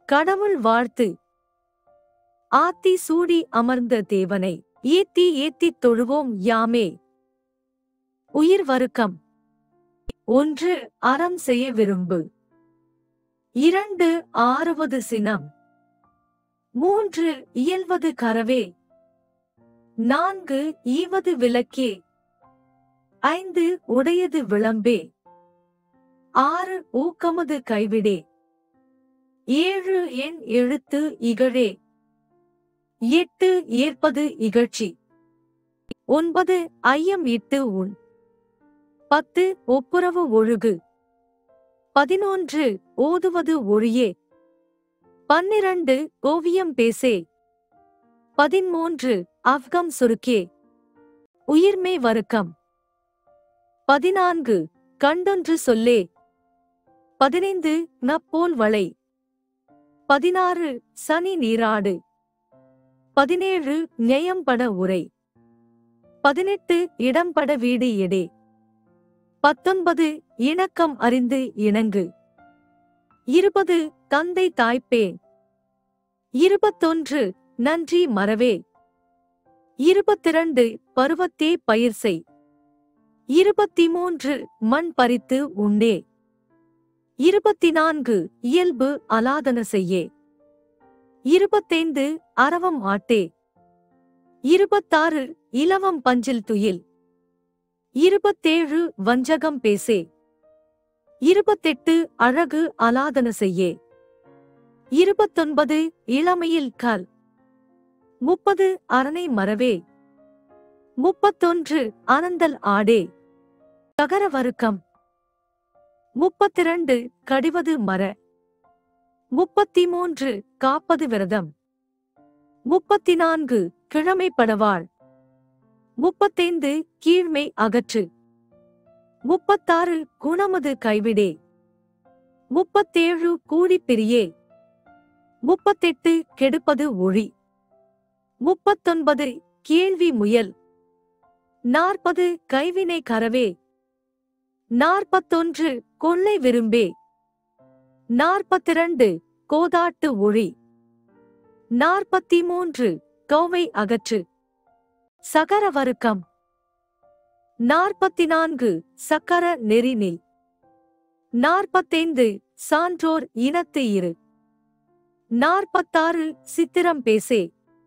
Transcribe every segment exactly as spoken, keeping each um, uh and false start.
கடவுள் வாழ்த்து. ஆத்தி சூடி அமர்ந்த தேவனை ஏத்தி ஏத்தித் தொழுவோம் யாமே. உயிர் வருக்கம். ஒன்று அறம் செய்ய விரும்பு. இரண்டு ஆறுவது சினம். மூன்று இயல்வது கரவே. நான்கு ஈவது விளக்கே. ஐந்து உடையது விளம்பே. ஆறு ஊக்கமது கைவிடே. ஏழு என் எழுத்து இகழே. எட்டு ஏற்பது இகழ்ச்சி. ஒன்பது ஐயம் இட்டு உன். பத்து ஒப்புரவு ஒழுகு. பதினொன்று ஓதுவது ஒழியே. பன்னிரண்டு ஓவியம் பேசே. பதிமூன்று அவ்கம் சுருக்கே. உயிர்மை வருக்கம். பதினான்கு கண்டொன்று சொல்லே. பதினைந்து நப்போல் வளை. பதினாறு சனி நீராடு. பதினேழு நியம்பட உரை. பதினெட்டு இடம்பட வீடு எடே. பத்தொன்பது இணக்கம் அறிந்து இணங்கு. இருபது தந்தை தாய்ப்பேன். இருபத்தொன்று நன்றி மறவே. இருபத்திரண்டு பருவத்தே பயிர் செய். இருபத்தி மூன்று மண் பறித்து உண்டே. இருபத்தி நான்கு இயல்பு அலாதன செய்யே. இருபத்தைந்து அரவம் ஆட்டே. இருபத்தாறு இலவம் பஞ்சில் துயில். இருபத்தேழு வஞ்சகம் பேசே. இருபத்தெட்டு அழகு அலாதன செய்யே. இருபத்தொன்பது இளமையில் கல். முப்பது அரணை மறவே. முப்பத்தொன்று அனந்தல் ஆடே. தகர வருக்கம். முப்பத்திரண்டு கடிவது மர. முப்பத்தி மூன்று காப்பது விரதம். முப்பத்தி நான்கு கிழமைப்படவாள். முப்பத்தைந்து கீழ்மை அகற்று. முப்பத்தாறு குணமது கைவிடே. முப்பத்தேழு கூடிப் பிரியே. முப்பத்தெட்டு கெடுப்பது ஒழி. முப்பத்தொன்பது கேள்வி முயல். நாற்பது கைவினை கரவே. நாற்பத்தொன்று கொள்ளை விரும்பே. நாற்பத்திரண்டு கோதாட்டு ஒழி. நாற்பத்தி மூன்று கௌவை அகற்று. சகர வருக்கம். நாற்பத்தி நான்கு சக்கர நெறினில். நாற்பத்தைந்து சான்றோர் இனத்து இரு. நாற்பத்தாறு சித்திரம் பேசே.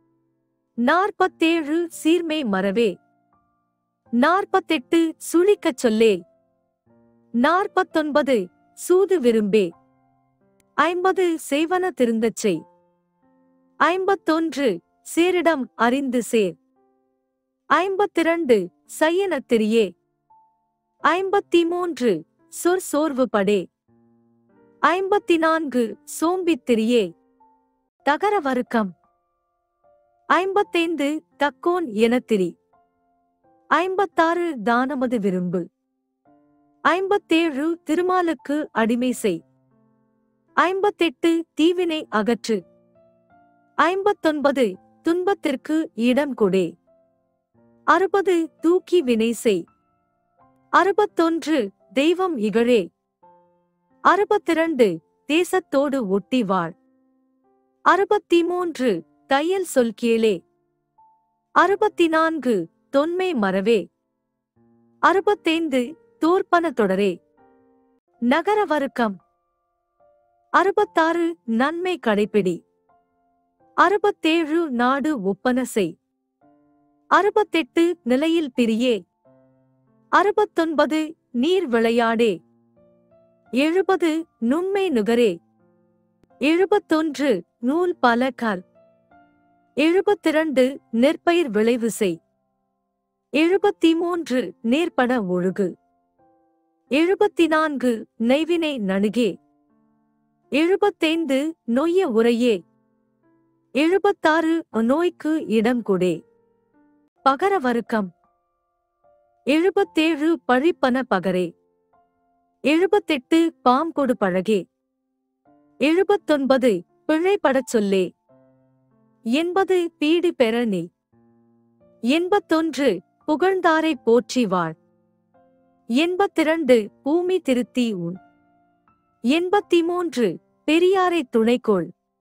நாற்பத்தேழு சீர்மை மறவே. நாற்பத்தெட்டு சுழிக்கச் சொல்லே. நாற்பத்தொன்பது சூது விரும்பே. ஐம்பது செய்வன திருந்தச் செய். ஐம்பத்தொன்று சேரிடம் அறிந்து சேர். ஐம்பத்திரண்டு சையனத் திரியே. ஐம்பத்தி மூன்று சொற் சோர்வு படே. ஐம்பத்தி நான்கு சோம்பித் திரியே. தகர வருக்கம். ஐம்பத்தைந்து தக்கோன் எனத்திரி. ஐம்பத்தாறு தானமது விரும்பு. ஐம்பத்தேழு திருமாலுக்கு அடிமை செய். ஐம்பத்தெட்டு தீவினை அகற்று. ஐம்பத்தொன்பது துன்பத்திற்கு இடம் கொடே. அறுபது தூக்கி வினை செய். அறுபத்தொன்று தெய்வம் இகழே. அறுபத்திரண்டு தேசத்தோடு ஒட்டி வாழ். அறுபத்தி மூன்று தையல் சொல் கேளே. அறுபத்தி நான்கு தொன்மை மறவே. அறுபத்தைந்து தோற்பன தொடரே. நகர வருக்கம். அறுபத்தாறு நன்மை கடைப்பிடி. அறுபத்தேழு நாடு ஒப்பன செய். அறுபத்தெட்டு நிலையில் பிரியே. அறுபத்தொன்பது நீர் விளையாடே. எழுபது நுண்மை நுகரே. எழுபத்தொன்று நூல் பல கல். எழுபத்திரண்டு நெற்பயிர் விளைவு செய். எழுபத்தி மூன்று நேர்பட ஒழுகு. எழுபத்தி நான்கு நெய்வினை நணுகே. எழுபத்தைந்து நொய்ய உரையே. எழுபத்தாறு நோய்க்கு இடம் கொடே. பகர வருக்கம். எழுபத்தேழு பழிப்பன பகரே. எழுபத்தெட்டு பாம்கொடு பழகே. எழுபத்தொன்பது பிழைப்படச் சொல்லே. எண்பது பீடி பெற நீ. எண்பத்தொன்று புகழ்ந்தாரை போற்றி வாழ். எண்பத்திரண்டு பூமி திருத்தி உன். எண்பத்தி மூன்று பெரியாரை துணைக்கோள்.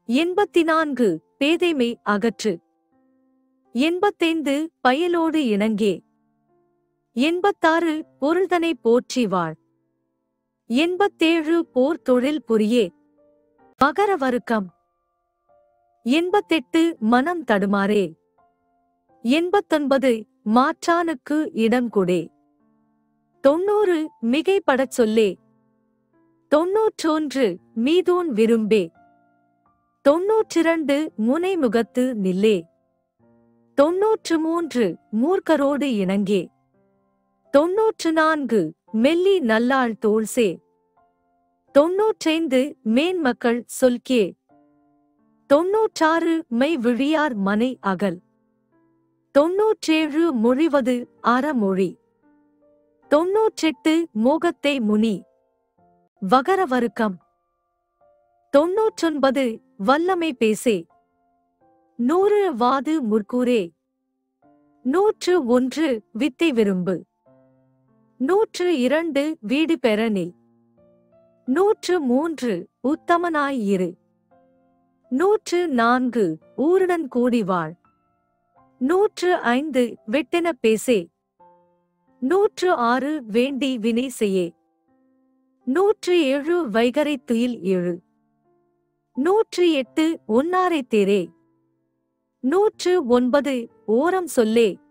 எண்பத்தி நான்கு பேதைமை அகற்று. எண்பத்தைந்து பயலோடு இணங்கே. எண்பத்தாறு பொருள்தனை போற்றி வாழ். எண்பத்தேழு போர் தொழில் புரியே. மகர வருக்கம். எண்பத்தெட்டு மனம் தடுமாறே. எண்பத்தொன்பது மாற்றானுக்கு இடம் கொடே. தொன்னூறு மிகைப்படச் சொல்லே. தொன்னூற்றொன்று மீதோன் விரும்பே. தொன்னூற்றிரண்டு முனைமுகத்து நில்லே. தொன்னூற்று மூன்று மூர்க்கரோடு இணங்கே. தொன்னூற்று நான்கு மெல்லி நல்லாள் தோள்சே. தொன்னூற்றைந்து மேன்மக்கள் சொல்கே. தொன்னூற்றாறு மெய் விழியார் மனை அகல். தொன்னூற்றேழு மொழிவது அறமொழி. தொன்னூற்றெட்டு மோகத்தை முனி. வகர வருக்கம். தொன்னூற்றொன்பது வல்லமை பேசே. நூறு வாது முற்கூரே. நூற்று ஒன்று வித்தை விரும்பு. நூற்று இரண்டு வீடு பெறனில். நூற்று மூன்று உத்தமனாய் இரு. நூற்று நான்கு ஊருடன் கூடி வாழ். நூற்று ஐந்து வெட்டென பேசே. நூற்று ஆறு வேண்டி வினை செய்யே. நூற்று ஏழு வைகரை துயில் ஏழு. நூற்று எட்டு ஒன்னாரை தேரே. நூற்று ஒன்பது ஓரம் சொல்லே.